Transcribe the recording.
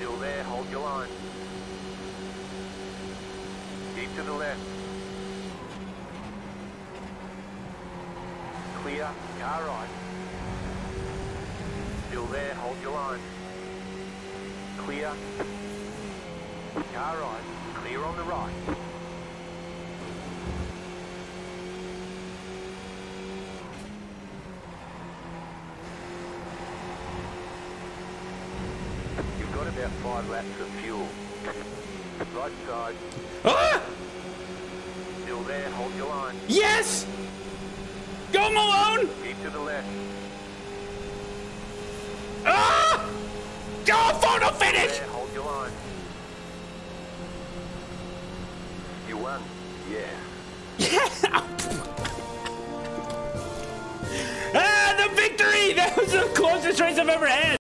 Still there, hold your line. Keep to the left. Clear, car right. Still there, hold your line. Clear. Car right, clear on the right. You've got about 5 laps of fuel. Right side. Ah! Still there, hold your line. Yes! Go, Malone! Keep to the left. Ah! Go, photo finish! There, hold your line. You won. Yeah. Ah, the victory! That was the closest race I've ever had.